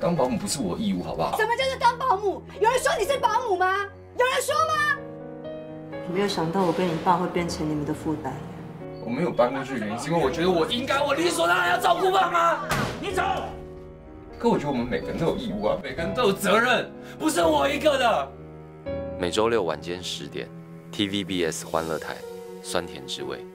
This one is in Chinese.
当保姆不是我义务，好不好？ 什么叫做当保姆？有人说你是保姆吗？有人说吗？ 我没有想到我跟你爸会变成你们的负担。 我没有搬过去的原因是因为我觉得我应该，我理所当然要照顾爸妈。你走。可我觉得我们每个人都有义务啊，每个人都有责任，不是我一个的。 每周六晚间10点 ，TVBS 欢乐台，酸甜之味。